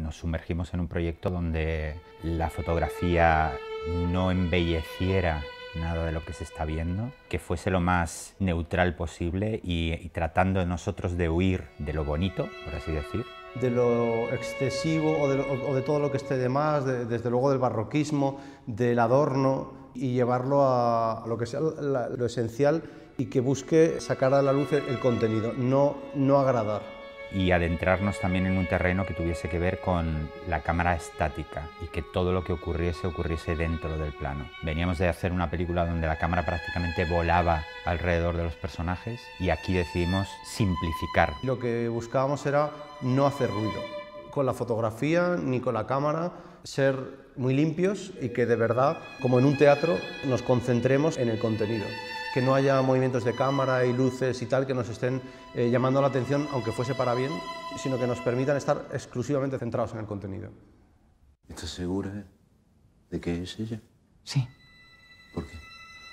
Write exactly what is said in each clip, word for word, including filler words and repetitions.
nos sumergimos en un proyecto donde la fotografía no embelleciera nada de lo que se está viendo, que fuese lo más neutral posible y, y tratando nosotros de huir de lo bonito, por así decir. De lo excesivo o de, lo, o de todo lo que esté de más, de, desde luego del barroquismo, del adorno, y llevarlo a, a lo que sea la, lo esencial y que busque sacar a la luz el, el contenido, no, no agradar. Y adentrarnos también en un terreno que tuviese que ver con la cámara estática y que todo lo que ocurriese, ocurriese dentro del plano. Veníamos de hacer una película donde la cámara prácticamente volaba alrededor de los personajes y aquí decidimos simplificar. Lo que buscábamos era no hacer ruido con la fotografía ni con la cámara, ser muy limpios y que de verdad, como en un teatro, nos concentremos en el contenido. Que no haya movimientos de cámara y luces y tal que nos estén eh, llamando la atención, aunque fuese para bien, sino que nos permitan estar exclusivamente centrados en el contenido. ¿Estás segura de que es ella? Sí. ¿Por qué?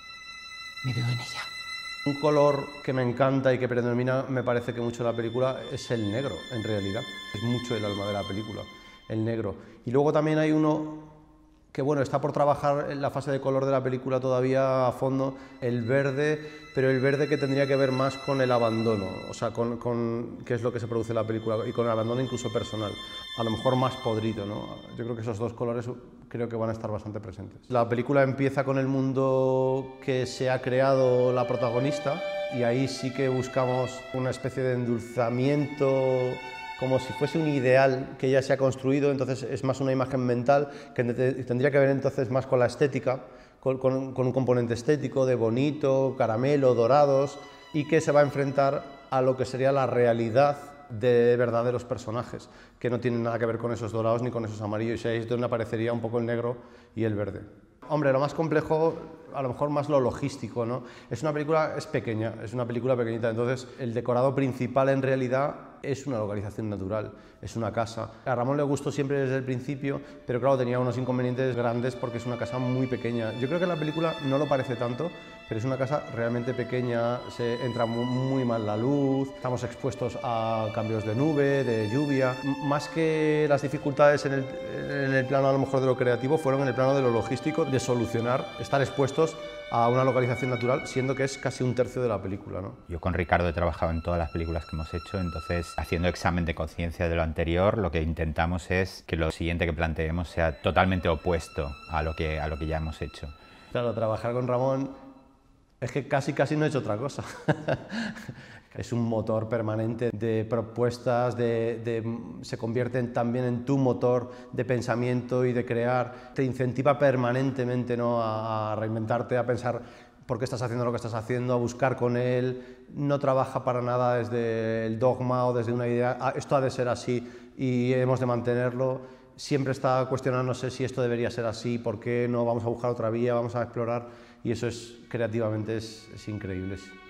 Me veo en ella. Un color que me encanta y que predomina, me parece que mucho en la película, es el negro, en realidad. Es mucho el alma de la película, el negro. Y luego también hay uno que bueno, está por trabajar en la fase de color de la película todavía a fondo, el verde, pero el verde que tendría que ver más con el abandono, o sea, con, con qué es lo que se produce en la película, y con el abandono incluso personal, a lo mejor más podrido, ¿no? Yo creo que esos dos colores creo que van a estar bastante presentes. La película empieza con el mundo que se ha creado la protagonista, y ahí sí que buscamos una especie de endulzamiento, como si fuese un ideal que ya se ha construido, entonces es más una imagen mental que tendría que ver entonces más con la estética, con, con, con un componente estético de bonito, caramelo, dorados, y que se va a enfrentar a lo que sería la realidad de verdad de los personajes, que no tienen nada que ver con esos dorados ni con esos amarillos, y ahí es donde aparecería un poco el negro y el verde. Hombre, lo más complejo, a lo mejor más lo logístico, ¿no? Es una película, es pequeña, es una película pequeñita, entonces el decorado principal en realidad es una localización natural, es una casa. A Ramón le gustó siempre desde el principio, pero claro, tenía unos inconvenientes grandes porque es una casa muy pequeña. Yo creo que en la película no lo parece tanto, pero es una casa realmente pequeña, se entra muy, muy mal la luz, estamos expuestos a cambios de nube, de lluvia. Más que las dificultades en el, en el plano a lo mejor de lo creativo, fueron en el plano de lo logístico, de solucionar, estar expuestos a una localización natural, siendo que es casi un tercio de la película, ¿no? Yo con Ricardo he trabajado en todas las películas que hemos hecho, entonces haciendo examen de conciencia de lo anterior, lo que intentamos es que lo siguiente que planteemos sea totalmente opuesto a lo que, a lo que ya hemos hecho. Claro, trabajar con Ramón es que casi casi no he hecho otra cosa. Es un motor permanente de propuestas, de, de, se convierte en, también en tu motor de pensamiento y de crear. Te incentiva permanentemente, ¿no?, a, a reinventarte, a pensar por qué estás haciendo lo que estás haciendo, a buscar con él. No trabaja para nada desde el dogma o desde una idea, ah, esto ha de ser así y hemos de mantenerlo. Siempre está cuestionándose si esto debería ser así, por qué no, vamos a buscar otra vía, vamos a explorar, y eso es, creativamente es, es increíble.